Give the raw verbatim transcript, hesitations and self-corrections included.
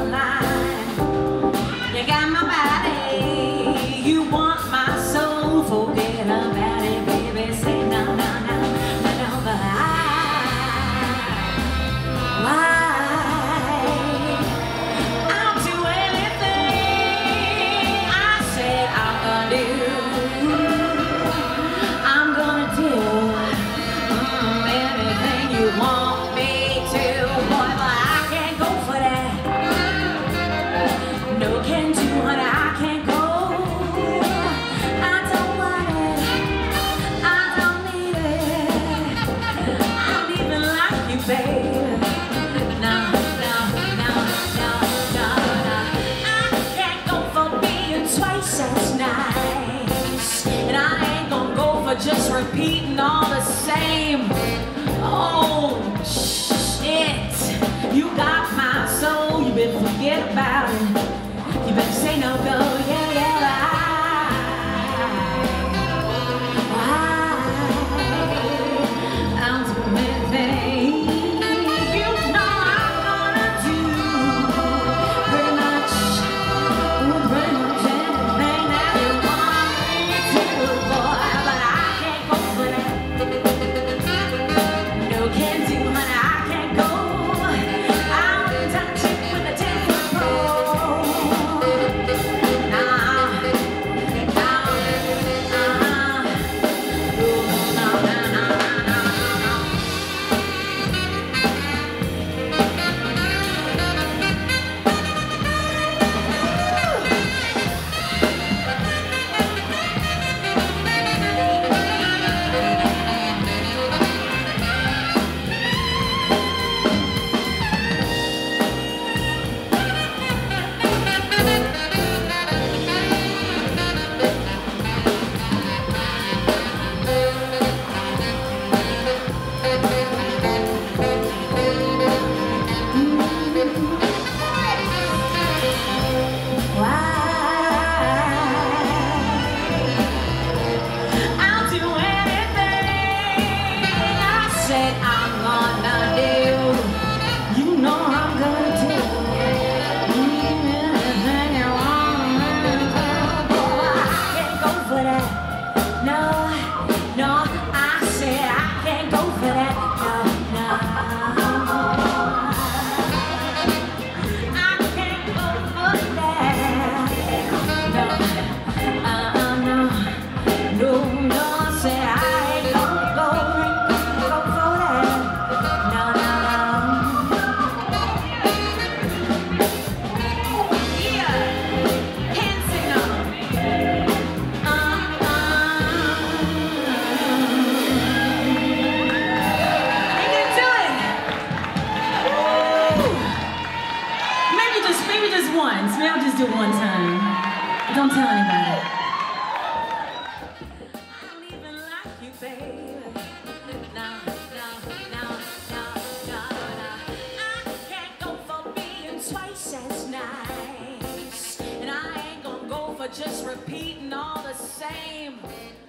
line. You got my body, you want my soul. Forget about it, baby. Say no, no, no, no, no, but I, why? I'll do anything I say I'm gonna do. I'm gonna do mm, anything you want me to, boy, but I can't go for that. No can do, honey, I can't go. I don't want it, I don't need it. I don't even like you, babe. No, no, no, no, no, no. I can't go for being twice as nice, and I ain't gonna go for just repeating all the same. Oh, shit. You got my soul, you better forget about it. You better say no, go, yeah, yeah, I, I, I'm doing anything you know I'm gonna do. Pretty much, pretty much anything that you want me to, boy, but I can't go for that. No can do, honey, I can't go. I wouldn't touch it with a ten-foot pole. Nah, nah, uh-huh. Ooh, no, no, no, no, no, no. I'll do anything I said I'm gonna do. You know I'm gonna do anything you want me to do. Boy, I can't go for that. No, no, I said I can't go for that. No, no. I can't go for that. No, uh-uh, no. No, no, I said I ain't gonna go, ain't gonna go for that. No, no, no. Yeah, hand signal. Uh-uh. Ain't gonna do it. Woo. Maybe just, maybe just once. Maybe I'll just do it one time. Don't tell anybody. I don't even like you, baby. No, no, no, no, no, no. I can't go for being twice as nice, and I ain't gonna go for just repeating all the same.